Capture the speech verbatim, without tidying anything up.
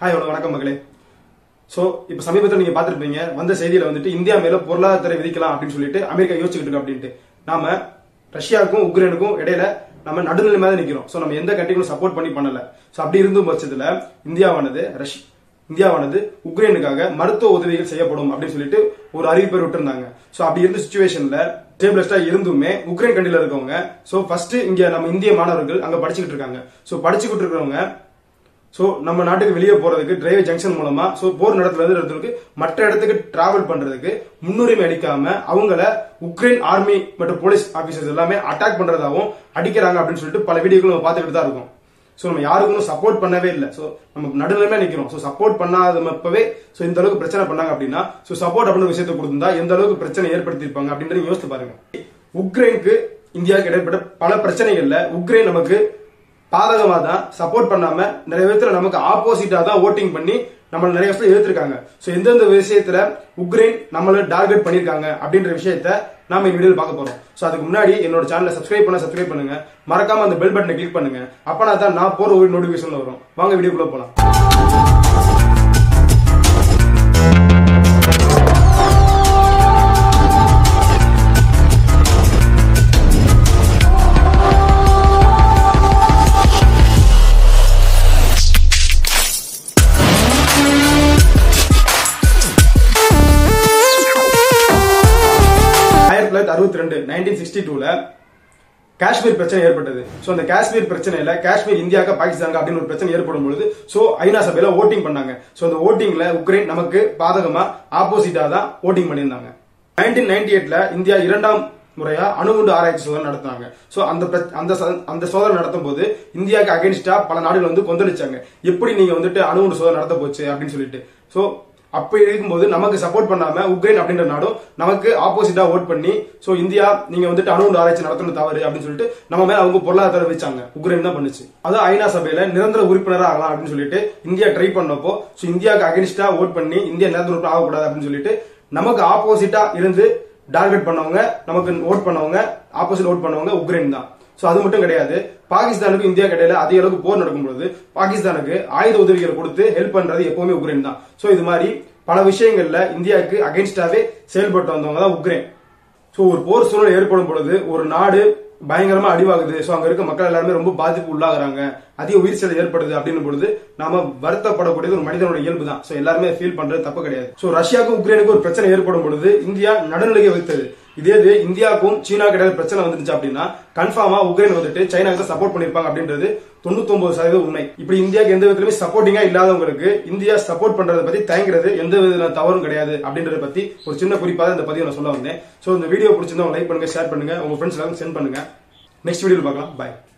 Hi வணக்கம் மகளே. So இப்ப சமீபத்தில் நீங்க பாத்துருப்பீங்க வந்த செய்தியில வந்துட்டு இந்தியா மேல பொருளாதார விதிக்கலாம் அப்படின்னு சொல்லிட்டு அமெரிக்கா யோசிச்சுட்டு இருக்கு அப்படின்ட்டு. நாம ரஷ்யாவுக்கும் உக்ரைனுக்கும் இடையில நம்ம நடுநிலை மாதிரி நிக்கிறோம். சோ நம்ம எந்த கண்ட்ரிக்கும் சப்போர்ட் பண்ணி பண்ணல. சோ அப்படி இருந்தும் பட்சத்துல இந்தியாவானது ரஷ்யா இந்தியாவானது உக்ரைனுக்காக மருத்துவ உதவிகள் செய்யப்படும் அப்படின்னு சொல்லிட்டு ஒரு அறிவிப்பை விட்டுருந்தாங்க. சோ அப்படி இருந்த சிச்சுவேஷன்ல ஸ்டேபிளஸ்டா இருந்துமே உக்ரைன் கண்ட்ரில இருக்கவங்க சோ ஃபர்ஸ்ட் இங்க நம்ம இந்திய மாணவர்கள் அங்க படிச்சுக்கிட்டு இருக்காங்க. சோ படிச்சுக்கிட்டு இருக்கிறவங்க சோ நம்ம நாட்டுக்கு வெளியே போறதுக்கு டிரைவர் ஜங்ஷன் மூலமா சோ போர் நடத்துல இருந்து மற்ற இடத்துக்கு டிராவல் பண்றதுக்கு முன்னுரிமை அளிக்காம அவங்கள உக்ரைன் ஆர்மி மற்றும் போலீஸ் ஆபீசர்ஸ் எல்லாமே அட்டாக் பண்றதாகவும் அடிக்கிறாங்க அப்படின்னு சொல்லிட்டு பல வீடியோக்கள் நம்ம பார்த்துக்கிட்டு தான் இருக்கோம். சோ நம்ம யாருக்கும் சப்போர்ட் பண்ணவே இல்லை. சோ நம்ம நடுநிலைமையா நிக்கிறோம். சோ சப்போர்ட் பண்ணாதப்பவே சோ இந்த அளவுக்கு பிரச்சனை பண்ணாங்க அப்படின்னா சோ சப்போர்ட் அப்படின்ற விஷயத்தை கொடுத்திருந்தா எந்த அளவுக்கு பிரச்சனை ஏற்படுத்தி இருப்பாங்க அப்படின்றத யோசித்து பாருங்க. உக்ரைனுக்கு இந்தியாவுக்கு இடைப்பட்ட பல பிரச்சனைகள்ல உக்ரைன் நமக்கு பாதகமா தான் சப்போர்ட் பண்ணாம நிறைய விதத்துல நமக்கு ஆப்போசிட்டா தான் ஓட்டிங் பண்ணி நம்ம நிறைய விஷயத்துல எதிர்த்திருக்காங்க. சோ எந்தெந்த விஷயத்துல உக்ரைன் நம்மள டார்கெட் பண்ணிருக்காங்க அப்படின்ற விஷயத்த நாம இந்த வீடியோல பார்க்க போறோம். சோ அதுக்கு முன்னாடி என்னோட சேனலை சப்ஸ்கிரைப் பண்ண சப்ஸ்கிரைப் பண்ணுங்க, மறக்காம அந்த பெல் பட்டனை கிளிக் பண்ணுங்க. அப்பனா தான் நான் போற ஒரு நோட்டிபிகேஷன் வரும். வாங்க வீடியோக்குள்ள போலாம். அறுபத்தி ரெண்டு நைன்டீன் சிக்ஸ்டி டூல காஷ்மீர் பிரச்சனை ஏற்பட்டது. சோ அந்த காஷ்மீர் பிரச்சனையில காஷ்மீர் இந்தியாவுக்கு பாகிஸ்தானுக்கு அப்படின்னு ஒரு பிரச்சனை ஏற்படும் பொழுது சோ ஐநா சபையில ஓட்டிங் பண்ணாங்க. சோ அந்த ஓட்டிங்ல உக்ரைன் நமக்கு பாதகமா ஆப்போசிட்டா தான் ஓட்டிங் பண்ணியிருந்தாங்க. நைன்டீன் நைன்டி எயிட்ல இந்தியா இரண்டாம் முறையா அணுகுண்டு ஆராய்ச்சி சோதனை நடத்தினாங்க. சோ அந்த அந்த சோதனை நடத்தும் போது இந்தியாவுக்கு அகைன்ஸ்டா பல நாடுகள் வந்து கொந்தளிச்சாங்க. எப்படி நீங்க வந்துட்டு அணுகுண்டு சோதனை நடத்த போச்சு அப்படின்னு சொல்லிட்டு. சோ அப்ப இருக்கும்போது நமக்கு சப்போர்ட் பண்ணாம உக்ரைன் அப்படின்ற நாடும் நமக்கு ஆப்போசிட்டா ஓட் பண்ணி சோ இந்தியா நீங்க வந்துட்டு அணுகுண்டு ஆராய்ச்சி நடத்தணும் தவறு அப்படின்னு சொல்லிட்டு நம்ம மேல அவங்க பொருளாதார வச்சாங்க. உக்ரைன் தான் பண்ணுச்சு. அதான் ஐநா சபையில நிரந்தர உறுப்பினரா ஆகலாம் அப்படின்னு சொல்லிட்டு இந்தியா ட்ரை பண்ணப்போ சோ இந்தியாவுக்கு அகைன்ஸ்டா ஓட் பண்ணி இந்தியா நிரந்தர உறுப்பினர் ஆகக்கூடாது அப்படின்னு சொல்லிட்டு நமக்கு ஆப்போசிட்டா இருந்து டார்கெட் பண்ணவங்க நமக்கு ஓட் பண்ணவங்க ஆப்போசிட் ஓட் பண்ணவங்க உக்ரைன் தான். சோ அது மட்டும் கிடையாது, பாகிஸ்தானுக்கு இந்தியா இடையில அதிக அளவுக்கு போர் நடக்கும்போது பாகிஸ்தானுக்கு ஆயுத உதவிகளை கொடுத்து ஹெல்ப் பண்றது எப்பவுமே உக்ரைன் தான். சோ இது மாதிரி பல விஷயங்கள்ல இந்தியாவுக்கு அகைன்ஸ்டாவே செயல்பட்டு வந்தவங்க தான் உக்ரைன். சோ ஒரு போர் சூழல் ஏற்படும் பொழுது ஒரு நாடு பயங்கரமா அடிவாகுது. சோ அங்க இருக்க மக்கள் எல்லாருமே ரொம்ப பாதிப்பு உள்ளாகிறாங்க, அதிக உயிர் சேதம் ஏற்படுது அப்படின்னு பொழுது நாம வருத்தப்படக்கூடியது ஒரு மனிதனோட இயல்பு தான். சோ எல்லாருமே ஃபீல் பண்றது தப்பு கிடையாது. சோ ரஷ்யாவுக்கும் உக்ரைனுக்கும் ஒரு பிரச்சனை ஏற்படும் பொழுது இந்தியா நடுநிலையை வைத்தது. இதே இது இந்தியாவுக்கும் சீனாவுக்கு இடையில பிரச்சனை வந்துருச்சு அப்படின்னா கன்ஃபார்மா உக்ரைன் வந்துட்டு சைனாவுக்கு சப்போர்ட் பண்ணிருப்பாங்க அப்படின்றது தொண்ணூத்தி ஒன்பது சதவீதம் உண்மை. இப்படி இந்தியாவுக்கு எந்த விதத்திலுமே சப்போர்ட்டிங்கா இல்லாதவங்களுக்கு இந்தியா சப்போர்ட் பண்றதை பத்தி தயங்குறது எந்த வித தவறும் கிடையாது அப்படின்றத பத்தி ஒரு சின்ன குறிப்பாக இந்த பதிவை நான் சொல்ல வந்தேன். சோ இந்த வீடியோ பிடிச்சிருந்தா லைக் பண்ணுங்க, ஷேர் பண்ணுங்க, உங்க ஃப்ரெண்ட்ஸ் எல்லாரும் சென்ட் பண்ணுங்க. நெக்ஸ்ட் வீடியோல பார்க்கலாம். பாய்.